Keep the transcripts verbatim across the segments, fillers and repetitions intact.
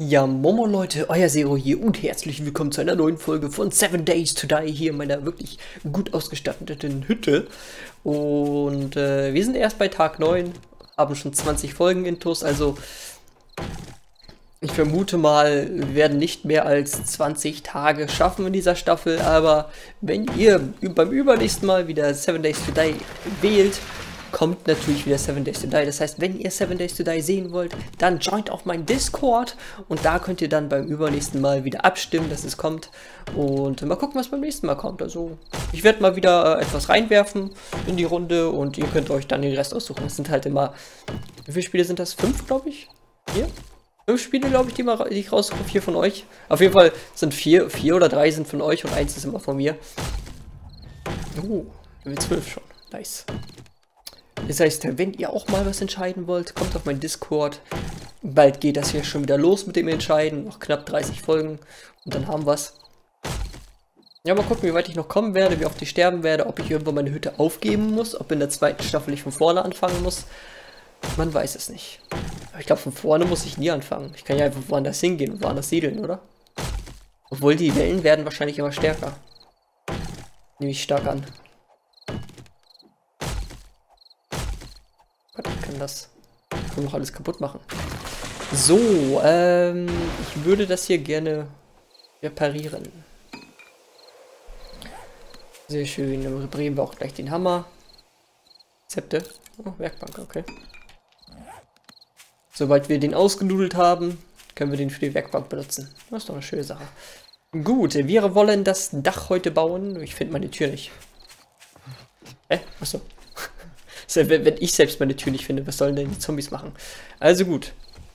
Ja, Momo Leute, euer Zero hier und herzlich willkommen zu einer neuen Folge von Seven Days to Die hier in meiner wirklich gut ausgestatteten Hütte. Und äh, wir sind erst bei Tag neun, haben schon zwanzig Folgen intus, also ich vermute mal, wir werden nicht mehr als zwanzig Tage schaffen in dieser Staffel, aber wenn ihr beim übernächsten Mal wieder Seven Days to Die wählt, kommt natürlich wieder Seven Days to Die. Das heißt, wenn ihr Seven Days to Die sehen wollt, dann joint auf meinen Discord und da könnt ihr dann beim übernächsten Mal wieder abstimmen, dass es kommt und mal gucken, was beim nächsten Mal kommt. Also ich werde mal wieder äh, etwas reinwerfen in die Runde und ihr könnt euch dann den Rest aussuchen. Es sind halt immer, wie viele Spiele sind das? Fünf, glaube ich? Vier? Fünf Spiele, glaube ich, die, mal, die ich raussuche, vier von euch. Auf jeden Fall sind vier, vier oder drei sind von euch und eins ist immer von mir. Oh, Level zwölf schon. Nice. Das heißt, wenn ihr auch mal was entscheiden wollt, kommt auf meinen Discord. Bald geht das hier schon wieder los mit dem Entscheiden. Noch knapp dreißig Folgen und dann haben wir's. Ja, mal gucken, wie weit ich noch kommen werde, wie oft ich sterben werde, ob ich irgendwann meine Hütte aufgeben muss, ob in der zweiten Staffel ich von vorne anfangen muss. Man weiß es nicht. Aber ich glaube, von vorne muss ich nie anfangen. Ich kann ja einfach woanders hingehen und woanders siedeln, oder? Obwohl die Wellen werden wahrscheinlich immer stärker. Nehme ich stark an. Gott, ich kann das. Ich kann noch alles kaputt machen. So, ähm, ich würde das hier gerne reparieren. Sehr schön. Dann reparieren wir auch gleich den Hammer. Rezepte. Oh, Werkbank, okay. Sobald wir den ausgenudelt haben, können wir den für die Werkbank benutzen. Das ist doch eine schöne Sache. Gut, wir wollen das Dach heute bauen. Ich finde meine Tür nicht. Hä? Achso. Wenn ich selbst meine Tür nicht finde, was sollen denn die Zombies machen? Also gut.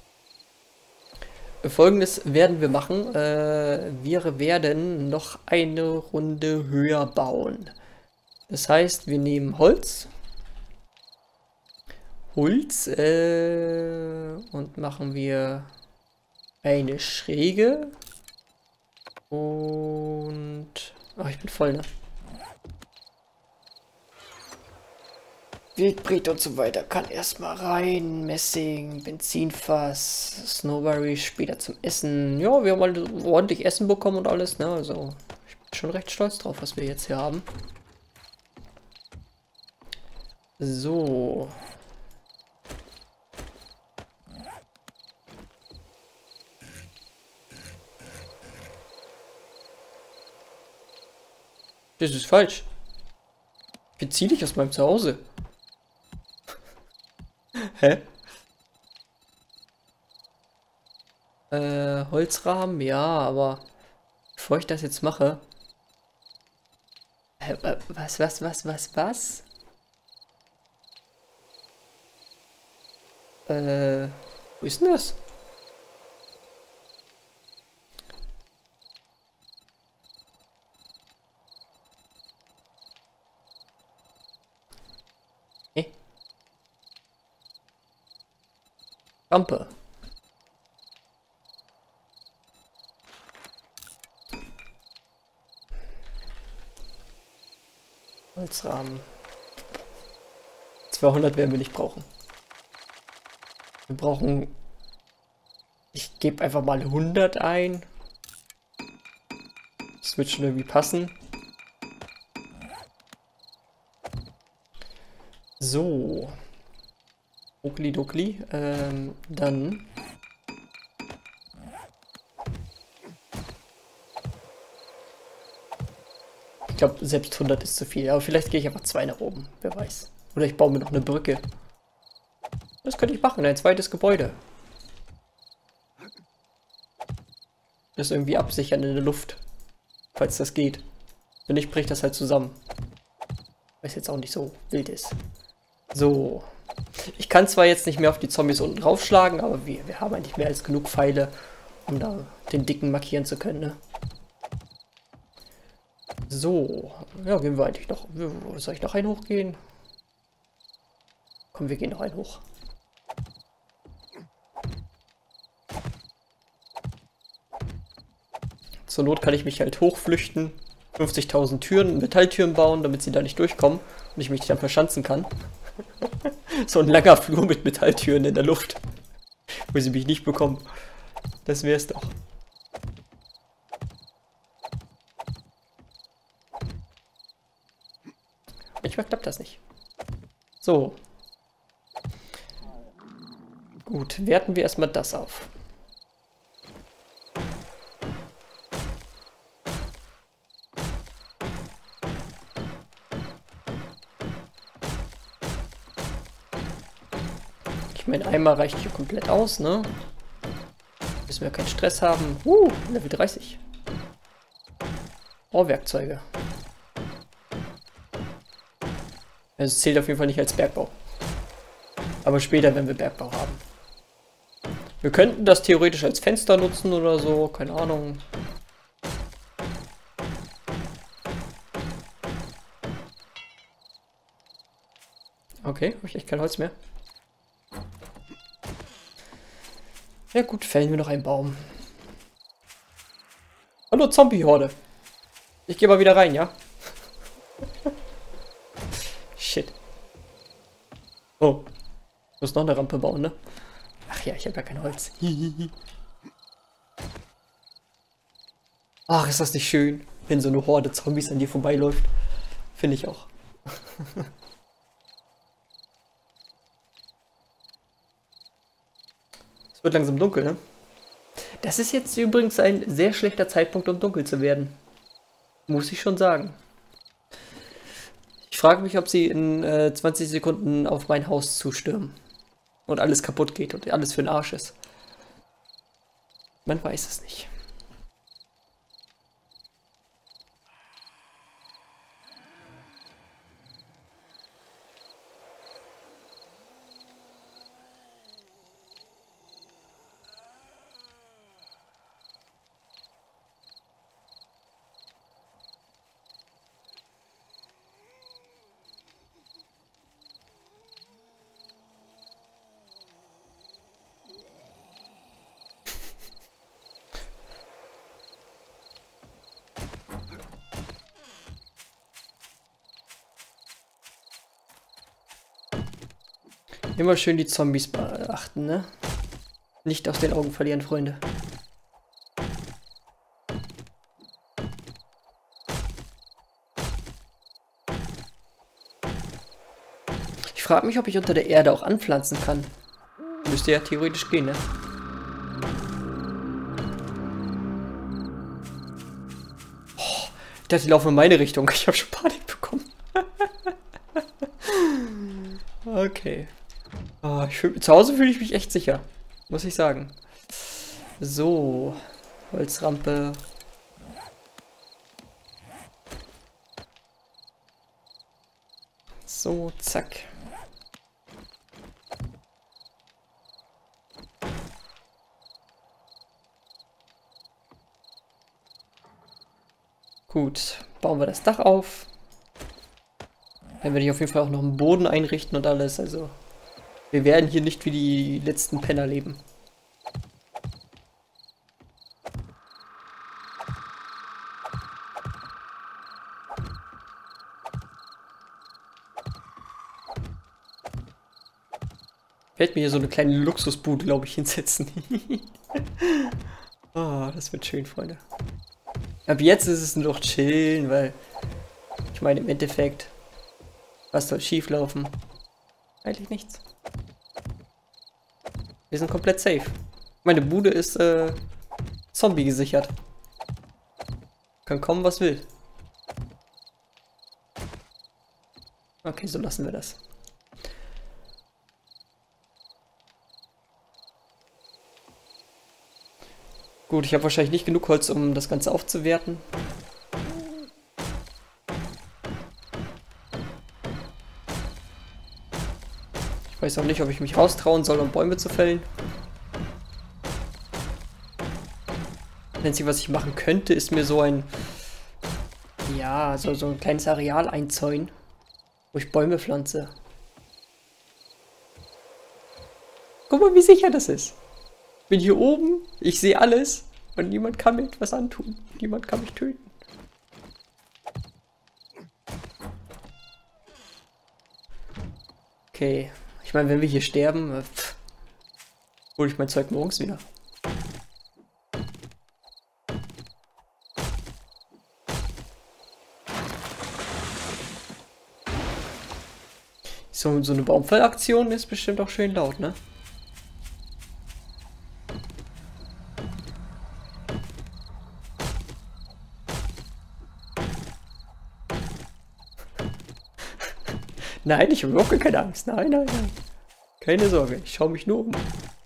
Folgendes werden wir machen. Äh, wir werden noch eine Runde höher bauen. Das heißt, wir nehmen Holz. Holz. Äh, und machen wir eine Schräge. Und... Ach, ich bin voll, ne? Wildbret und so weiter kann erstmal rein. Messing, Benzinfass, Snowberry später zum Essen. Ja, wir haben halt ordentlich Essen bekommen und alles, ne? Also, ich bin schon recht stolz drauf, was wir jetzt hier haben. So. Das ist falsch. Ich beziehe dich aus meinem Zuhause. Hä? Äh, Holzrahmen, ja, aber bevor ich das jetzt mache. Äh, was, was, was, was, was? Äh, wo ist denn das? Hey. Rampe. Holzrahmen. zweihundert werden wir nicht brauchen. Wir brauchen... Ich gebe einfach mal hundert ein. Das wird schon irgendwie passen. So. Okli-dokli. Ähm, dann... Ich glaube, selbst hundert ist zu viel. Aber vielleicht gehe ich einfach zwei nach oben. Wer weiß. Oder ich baue mir noch eine Brücke. Das könnte ich machen. Ein zweites Gebäude. Das irgendwie absichern in der Luft. Falls das geht. Wenn nicht, bricht das halt zusammen. Weil es jetzt auch nicht so wild ist. So. Ich kann zwar jetzt nicht mehr auf die Zombies unten raufschlagen, aber wir, wir haben eigentlich mehr als genug Pfeile, um da den Dicken markieren zu können, ne? So. Ja, gehen wir eigentlich noch. Soll ich noch einen hochgehen? Komm, wir gehen noch einen hoch. Zur Not kann ich mich halt hochflüchten. fünfzigtausend Türen, Metalltüren bauen, damit sie da nicht durchkommen und ich mich dann verschanzen kann. So ein langer Flur mit Metalltüren in der Luft, wo sie mich nicht bekommen. Das wär's doch. Manchmal klappt das nicht. So. Gut, werten wir erstmal das auf. Ich meine, einmal reicht hier komplett aus, ne? Müssen wir keinen Stress haben. Uh, Level dreißig. Bauwerkzeuge. Es zählt auf jeden Fall nicht als Bergbau. Aber später, wenn wir Bergbau haben. Wir könnten das theoretisch als Fenster nutzen oder so, keine Ahnung. Okay, habe ich echt kein Holz mehr. Ja gut, fällen wir noch einen Baum. Hallo Zombie-Horde. Ich gehe mal wieder rein, ja? Shit. Oh. Ich muss noch eine Rampe bauen, ne? Ach ja, ich habe ja kein Holz. Ach, ist das nicht schön, wenn so eine Horde Zombies an dir vorbeiläuft. Finde ich auch. Es wird langsam dunkel, ne? Das ist jetzt übrigens ein sehr schlechter Zeitpunkt, um dunkel zu werden. Muss ich schon sagen. Ich frage mich, ob sie in äh, zwanzig Sekunden auf mein Haus zustürmen. Und alles kaputt geht und alles für den Arsch ist. Man weiß es nicht. Immer schön die Zombies beachten, ne? Nicht aus den Augen verlieren, Freunde. Ich frage mich, ob ich unter der Erde auch anpflanzen kann. Müsste ja theoretisch gehen, ne? Oh, ich dachte, die laufen in meine Richtung. Ich habe schon Panik bekommen. Okay. Oh, ich fühl, zu Hause fühle ich mich echt sicher. Muss ich sagen. So. Holzrampe. So, zack. Gut. Bauen wir das Dach auf. Dann werde ich auf jeden Fall auch noch einen Boden einrichten und alles. Also, wir werden hier nicht wie die letzten Penner leben. Ich werde mir hier so eine kleine Luxusbude, glaube ich, hinsetzen. Oh, das wird schön, Freunde. Ab jetzt ist es nur noch chillen, weil ich meine, im Endeffekt, was soll schief laufen? Eigentlich nichts. Wir sind komplett safe. Meine Bude ist äh, Zombie gesichert. Kann kommen, was will. Okay, so lassen wir das. Gut, ich habe wahrscheinlich nicht genug Holz, um das Ganze aufzuwerten. Ich weiß auch nicht, ob ich mich raustrauen soll, um Bäume zu fällen. Das Einzige, was ich machen könnte, ist mir so ein... Ja, so, so ein kleines Areal einzäunen, wo ich Bäume pflanze. Guck mal, wie sicher das ist. Ich bin hier oben, ich sehe alles und niemand kann mir etwas antun. Niemand kann mich töten. Okay, ich meine, wenn wir hier sterben, pff, hole ich mein Zeug morgens wieder. So, so eine Baumfellaktion ist bestimmt auch schön laut, ne? Nein, ich habe überhaupt keine Angst. Nein, nein, nein. Keine Sorge, ich schaue mich nur um.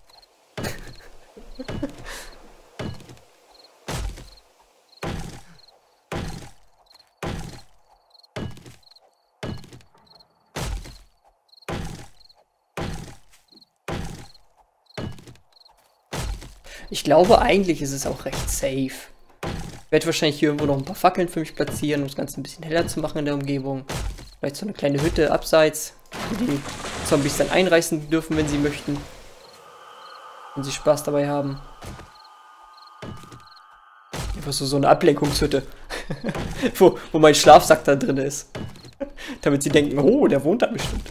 Ich glaube, eigentlich ist es auch recht safe. Ich werde wahrscheinlich hier irgendwo noch ein paar Fackeln für mich platzieren, um das Ganze ein bisschen heller zu machen in der Umgebung. Vielleicht so eine kleine Hütte abseits, wo die Zombies dann einreißen dürfen, wenn sie möchten. Wenn sie Spaß dabei haben. Einfach so, so eine Ablenkungshütte. wo, wo mein Schlafsack da drin ist. Damit sie denken, oh, der wohnt da bestimmt.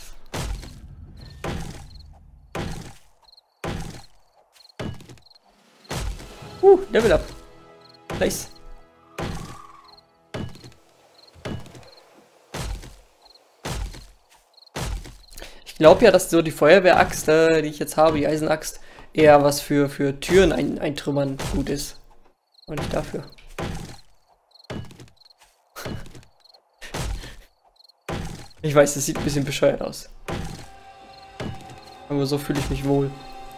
Uh, Level up. Nice. Ich glaube ja, dass so die Feuerwehraxt, äh, die ich jetzt habe, die Eisenaxt, eher was für, für Türen ein, eintrümmern gut ist. Und nicht dafür. Ich weiß, das sieht ein bisschen bescheuert aus. Aber so fühle ich mich wohl.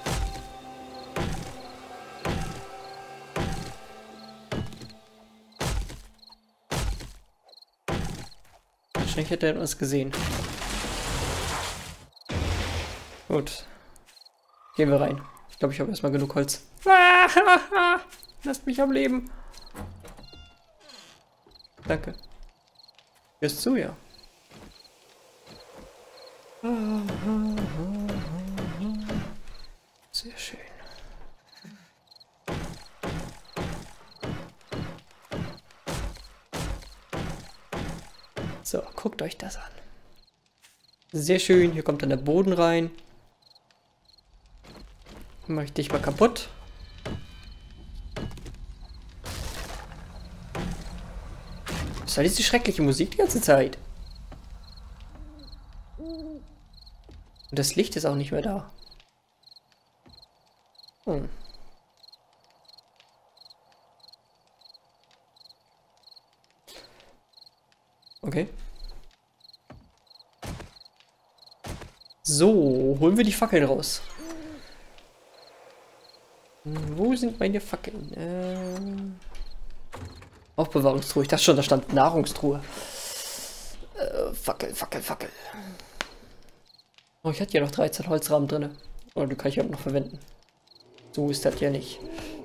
Wahrscheinlich hätte er uns gesehen. Gut. Gehen wir rein. Ich glaube, ich habe erstmal genug Holz. Lasst mich am Leben. Danke. Hörst zu, ja. Sehr schön. So, guckt euch das an. Sehr schön, hier kommt dann der Boden rein. Mach ich dich mal kaputt. Was soll diese schreckliche Musik die ganze Zeit? Und das Licht ist auch nicht mehr da. Hm. Okay. So, holen wir die Fackeln raus. Wo sind meine Fackeln? Ähm Aufbewahrungstruhe. Ich dachte schon, da stand Nahrungstruhe. Äh, Fackel, Fackel, Fackel. Oh, ich hatte ja noch dreizehn Holzrahmen drin. Oh, die kann ich auch noch verwenden. So ist das ja nicht.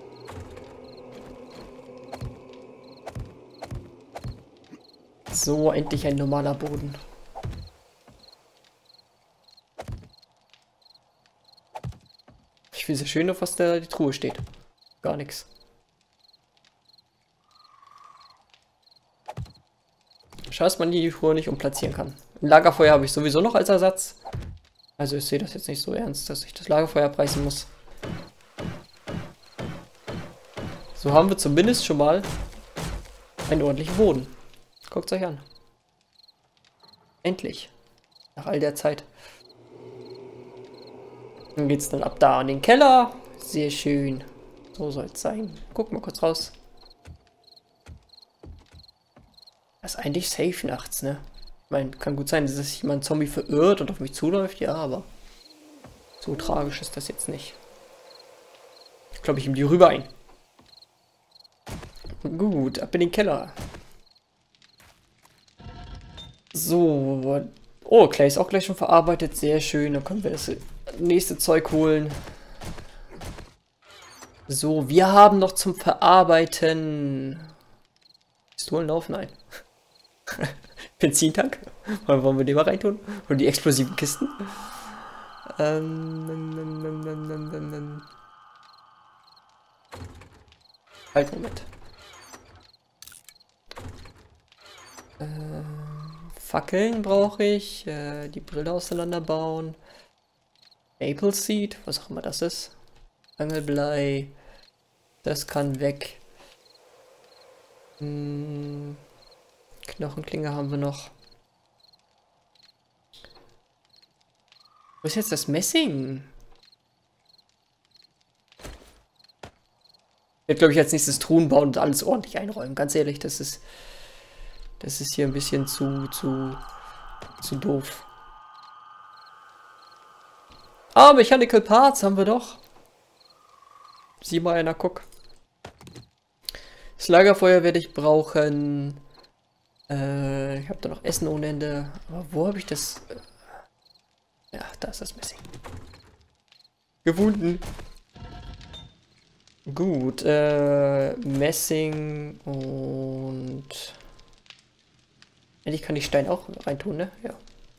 So, endlich ein normaler Boden. Ich finde es schön, auf was da die Truhe steht. Gar nichts. Schade, dass man die Truhe nicht umplatzieren kann. Ein Lagerfeuer habe ich sowieso noch als Ersatz. Also ich sehe das jetzt nicht so ernst, dass ich das Lagerfeuer preisen muss. So haben wir zumindest schon mal einen ordentlichen Boden. Guckt es euch an. Endlich. Nach all der Zeit. Dann geht es dann ab da in den Keller. Sehr schön. So soll es sein. Guck mal kurz raus. Das ist eigentlich safe nachts, ne? Ich meine, kann gut sein, dass sich jemand Zombie verirrt und auf mich zuläuft, ja, aber so tragisch ist das jetzt nicht. Ich glaube, ich nehme die rüber ein. Gut, ab in den Keller. So. Oh, Clay ist auch gleich schon verarbeitet. Sehr schön. Dann können wir das nächste Zeug holen. So, wir haben noch zum Verarbeiten. Pistolen laufen? Nein. Benzintank? Wollen wir den mal reintun? Oder die explosiven Kisten? Ähm, halt, Moment. Ähm, Fackeln brauche ich. Äh, die Brille auseinanderbauen. Maple Seed, was auch immer das ist. Angelblei. Das kann weg. Hm. Knochenklinge haben wir noch. Wo ist jetzt das Messing? Ich werde, glaube ich, als nächstes Truhen bauen und alles ordentlich einräumen. Ganz ehrlich, das ist... Das ist hier ein bisschen zu... zu... zu doof. Ah, Mechanical Parts haben wir doch. Sieh mal einer, guck. Das Lagerfeuer werde ich brauchen. Äh, ich habe da noch Essen ohne Ende. Aber wo habe ich das... Ja, da ist das Messing. Gefunden. Gut, äh, Messing und... Eigentlich kann ich Stein auch reintun, ne? Ja.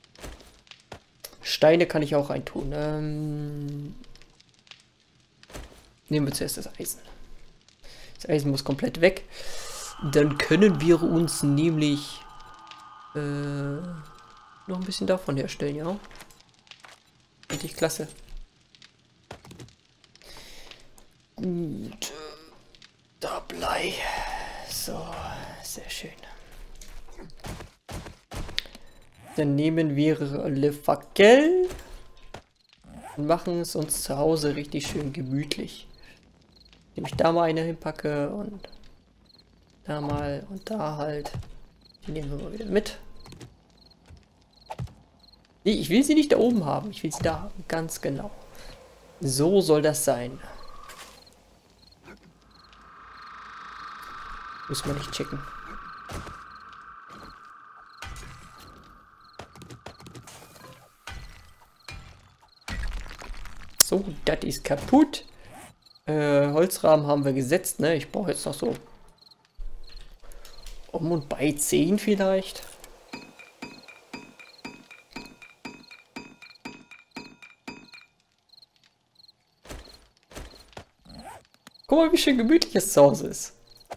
Steine kann ich auch reintun. Ähm, nehmen wir zuerst das Eisen. Das Eisen muss komplett weg. Dann können wir uns nämlich äh, noch ein bisschen davon herstellen, ja. Richtig klasse. Gut. Da Blei. So, sehr schön. Dann nehmen wir Le Fackel und machen es uns zu Hause richtig schön gemütlich. Indem ich da mal eine hinpacke und da mal und da halt. Die nehmen wir mal wieder mit. Nee, ich will sie nicht da oben haben, ich will sie da haben, ganz genau. So soll das sein. Muss man nicht checken. So, das ist kaputt. Äh, Holzrahmen haben wir gesetzt, ne? Ich brauche jetzt noch so um und bei zehn vielleicht. Guck mal, wie schön gemütlich es zu Hause ist.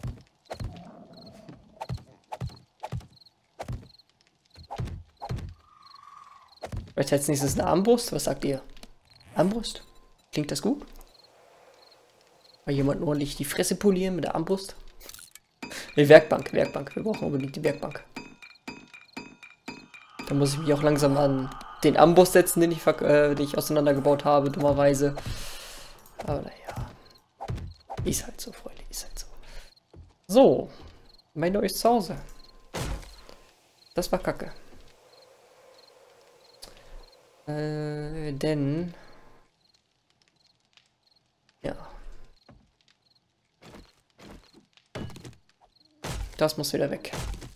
Vielleicht als nächstes eine Armbrust. Was sagt ihr? Armbrust? Klingt das gut? Mal jemand ordentlich die Fresse polieren mit der Armbrust? Die Werkbank, Werkbank. Wir brauchen unbedingt die Werkbank. Da muss ich mich auch langsam an den Amboss setzen, den ich, äh, den ich auseinandergebaut habe, dummerweise. Aber naja. Ist halt so, Freunde, ist halt so. So. Mein neues Zuhause. Das war kacke. Äh, denn... Ja. Das muss wieder weg.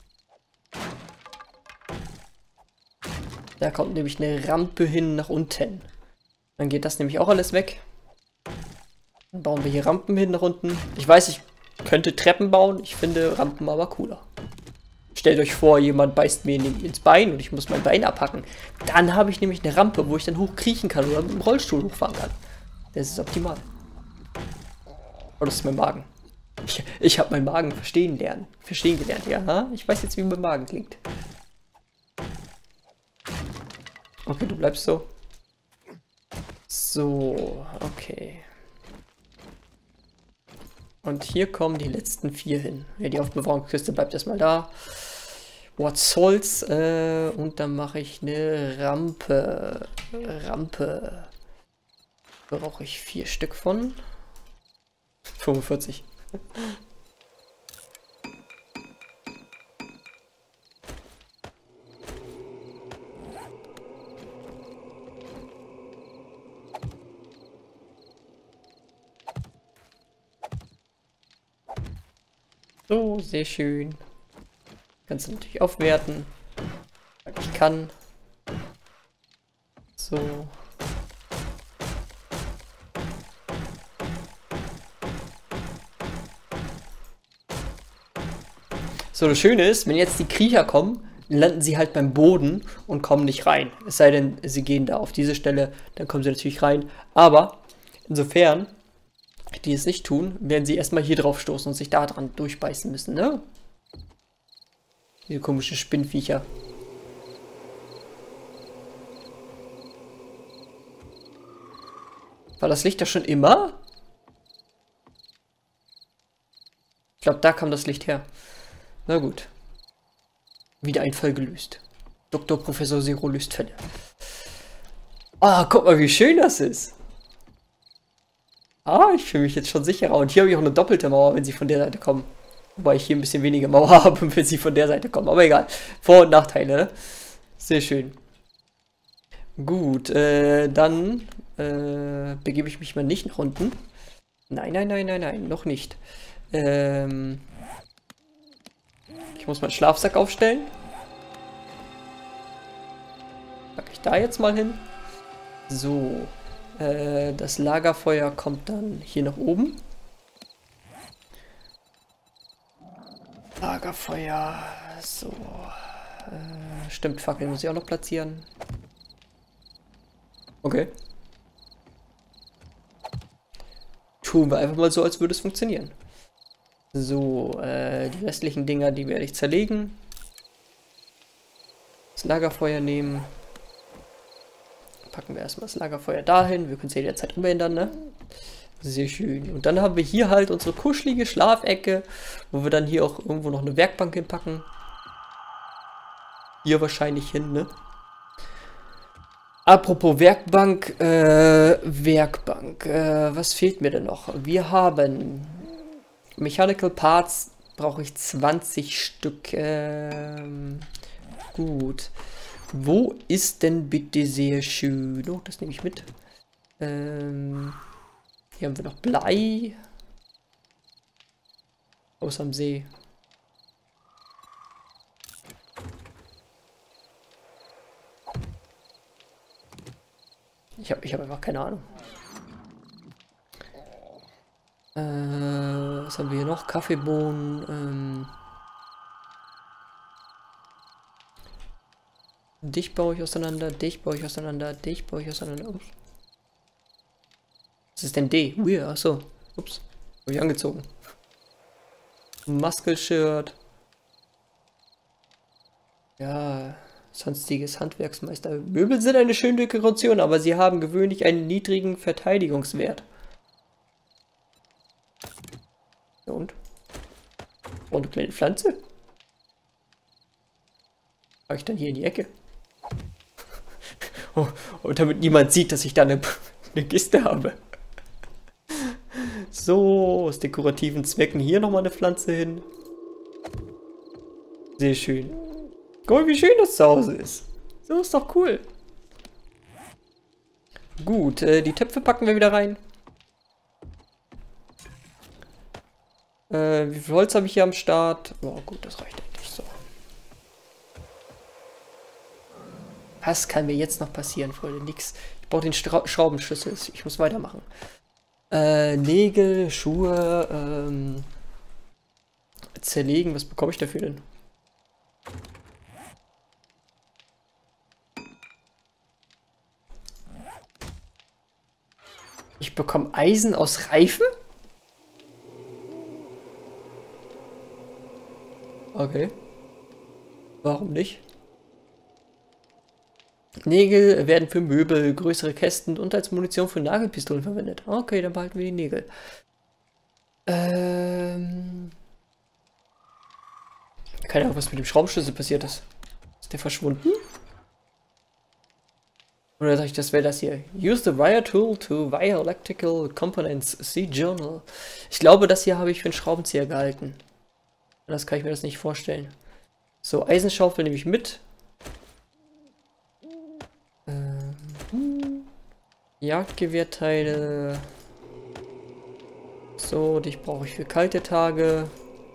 Da kommt nämlich eine Rampe hin nach unten. Dann geht das nämlich auch alles weg. Dann bauen wir hier Rampen hin nach unten. Ich weiß, ich könnte Treppen bauen. Ich finde Rampen aber cooler. Stellt euch vor, jemand beißt mir ins Bein und ich muss mein Bein abhacken. Dann habe ich nämlich eine Rampe, wo ich dann hochkriechen kann oder mit dem Rollstuhl hochfahren kann. Das ist optimal. Oh, das ist mein Magen. Ich, ich habe meinen Magen verstehen lernen. Verstehen gelernt, ja. Ich weiß jetzt, wie mein Magen klingt. Okay, du bleibst so. So, okay. Und hier kommen die letzten vier hin. Ja, die Aufbewahrungskiste bleibt erstmal da. What soll's? Äh, und dann mache ich eine Rampe. Rampe. Brauche ich vier Stück von. fünfundvierzig. So, sehr schön. Kannst du natürlich aufwerten. Ich kann. So. So, das Schöne ist, wenn jetzt die Kriecher kommen, landen sie halt beim Boden und kommen nicht rein. Es sei denn, sie gehen da auf diese Stelle, dann kommen sie natürlich rein. Aber insofern die es nicht tun, werden sie erstmal hier drauf stoßen und sich da dran durchbeißen müssen, ne? Diese komischen Spinnviecher. War das Licht da schon immer? Ich glaube, da kam das Licht her. Na gut. Wieder ein Fall gelöst. Doktor Professor Zero löst Fälle. Ah, guck mal, wie schön das ist. Ah, ich fühle mich jetzt schon sicherer. Und hier habe ich auch eine doppelte Mauer, wenn sie von der Seite kommen. Wobei ich hier ein bisschen weniger Mauer habe, wenn sie von der Seite kommen. Aber egal. Vor- und Nachteile, ne? Sehr schön. Gut, äh, dann äh, begebe ich mich mal nicht nach unten. Nein, nein, nein, nein, nein, noch nicht. Ähm, ich muss meinen Schlafsack aufstellen. Pack ich da jetzt mal hin. So, äh, das Lagerfeuer kommt dann hier nach oben. Lagerfeuer, so. Äh, stimmt, Fackeln muss ich auch noch platzieren. Okay. Tun wir einfach mal so, als würde es funktionieren. So, äh, die restlichen Dinger, die werde ich zerlegen. Das Lagerfeuer nehmen. Packen wir erstmal das Lagerfeuer dahin. Wir können es jederzeit umändern, ne? Sehr schön. Und dann haben wir hier halt unsere kuschelige Schlafecke, wo wir dann hier auch irgendwo noch eine Werkbank hinpacken. Hier wahrscheinlich hin, ne? Apropos Werkbank, äh, Werkbank, äh, was fehlt mir denn noch? Wir haben Mechanical Parts, brauche ich zwanzig Stück, ähm, gut. Wo ist denn bitte sehr schön? Oh, das nehme ich mit. Ähm, hier haben wir noch Blei. Aus am See. Ich habe ich hab einfach keine Ahnung. Äh, was haben wir hier noch? Kaffeebohnen. Ähm, dich baue ich auseinander, dich baue ich auseinander, dich baue ich auseinander. Ups. Was ist denn D? Weird, achso. Ups. Habe ich angezogen. Muscle-Shirt. Ja, sonstiges Handwerksmeister. Möbel sind eine schöne Dekoration, aber sie haben gewöhnlich einen niedrigen Verteidigungswert. Und? Und eine kleine Pflanze? Habe ich dann hier in die Ecke? Oh, und damit niemand sieht, dass ich da eine, eine Kiste habe. So, aus dekorativen Zwecken hier nochmal eine Pflanze hin. Sehr schön. Guck mal, wie schön das zu Hause ist. So ist doch cool. Gut, äh, die Töpfe packen wir wieder rein. Äh, wie viel Holz habe ich hier am Start? Oh, gut, das reicht eigentlich so. Was kann mir jetzt noch passieren, Freunde? Nix. Ich brauche den Stra Schraubenschlüssel. Ich muss weitermachen. Äh, Nägel, Schuhe, ähm, zerlegen. Was bekomme ich dafür denn? Ich bekomme Eisen aus Reifen? Okay. Warum nicht? Nägel werden für Möbel, größere Kästen und als Munition für Nagelpistolen verwendet. Okay, dann behalten wir die Nägel. Ähm... Keine Ahnung, was mit dem Schraubenschlüssel passiert ist. Ist der verschwunden? Oder sag ich, das wäre das hier. Use the wire tool to wire electrical components. See journal. Ich glaube, das hier habe ich für einen Schraubenzieher gehalten. Das kann ich mir das nicht vorstellen. So, Eisenschaufel nehme ich mit. Ähm, Jagdgewehrteile. So, dich brauche ich für kalte Tage.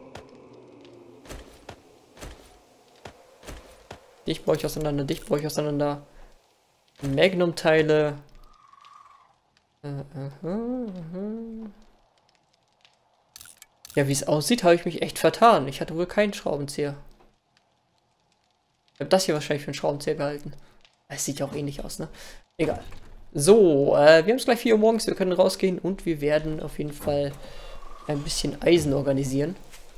Dich brauche ich auseinander, dich brauche ich auseinander. Magnum-Teile. Äh, uh, uh, uh. Ja, wie es aussieht, habe ich mich echt vertan. Ich hatte wohl keinen Schraubenzieher. Ich habe das hier wahrscheinlich für einen Schraubenzieher gehalten. Es sieht ja auch ähnlich aus, ne? Egal. So, äh, wir haben es gleich vier Uhr morgens. Wir können rausgehen und wir werden auf jeden Fall ein bisschen Eisen organisieren.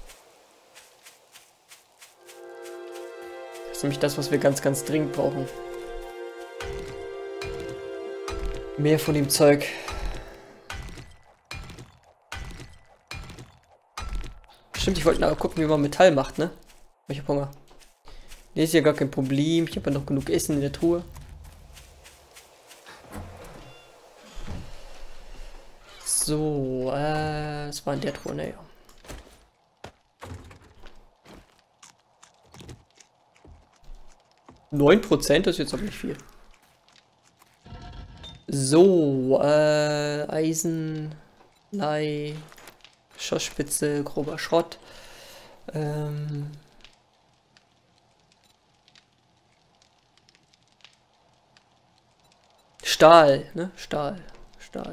Das ist nämlich das, was wir ganz, ganz dringend brauchen. Mehr von dem Zeug. Stimmt, ich wollte mal gucken, wie man Metall macht, ne? Ich hab Hunger. Nee, ist ja gar kein Problem. Ich habe ja noch genug Essen in der Truhe. So, äh, es war in der Truhe, naja. neun Prozent ist jetzt auch nicht viel. So, äh, Eisen, Blei, Schussspitze, grober Schrott. Ähm... Stahl, ne? Stahl. Stahl.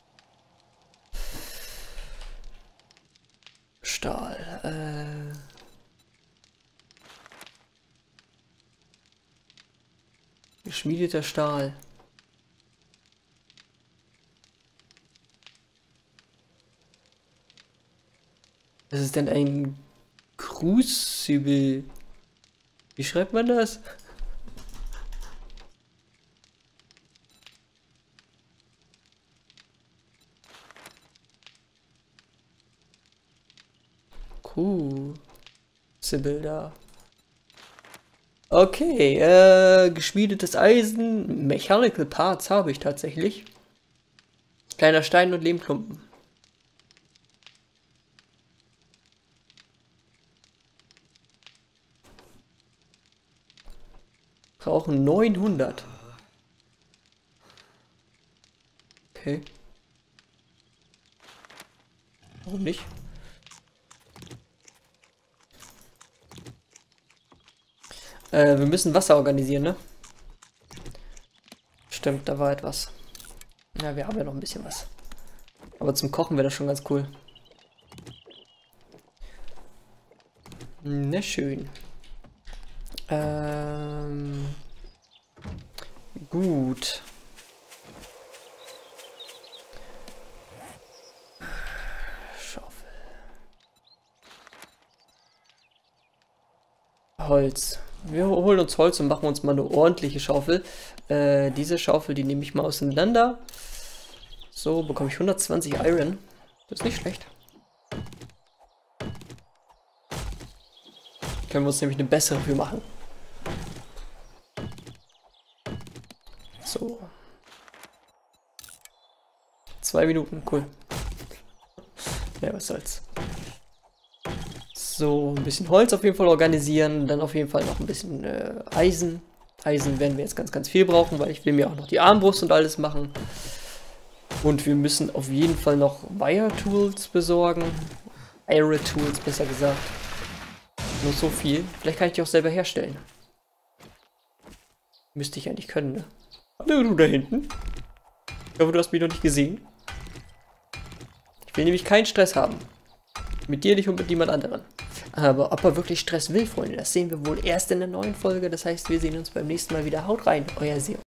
Stahl. Äh. Geschmiedeter Stahl. Was ist denn ein Crucible? Wie schreibt man das? Crucible da. Okay, äh, geschmiedetes Eisen, Mechanical Parts habe ich tatsächlich. Kleiner Stein und Lehmklumpen. Brauchen neunhundert. Okay. Warum nicht? Äh, wir müssen Wasser organisieren, ne? Stimmt, da war etwas. Ja, wir haben ja noch ein bisschen was. Aber zum Kochen wäre das schon ganz cool. Na schön. Ähm, gut. Schaufel. Holz. Wir holen uns Holz und machen uns mal eine ordentliche Schaufel. Äh, diese Schaufel, die nehme ich mal auseinander. So, bekomme ich hundertzwanzig Iron. Das ist nicht schlecht. Können wir uns nämlich eine bessere für machen. So. Zwei Minuten, cool. Ja, was soll's. So, ein bisschen Holz auf jeden Fall organisieren. Dann auf jeden Fall noch ein bisschen äh, Eisen. Eisen werden wir jetzt ganz, ganz viel brauchen, weil ich will mir auch noch die Armbrust und alles machen. Und wir müssen auf jeden Fall noch Wire Tools besorgen. Arrow Tools, besser gesagt. Nur so viel. Vielleicht kann ich die auch selber herstellen. Müsste ich eigentlich können, ne? Hallo, du da hinten. Ich hoffe, du hast mich noch nicht gesehen. Ich will nämlich keinen Stress haben. Mit dir nicht und mit niemand anderen. Aber ob er wirklich Stress will, Freunde, das sehen wir wohl erst in der neuen Folge. Das heißt, wir sehen uns beim nächsten Mal wieder. Haut rein, euer Seo.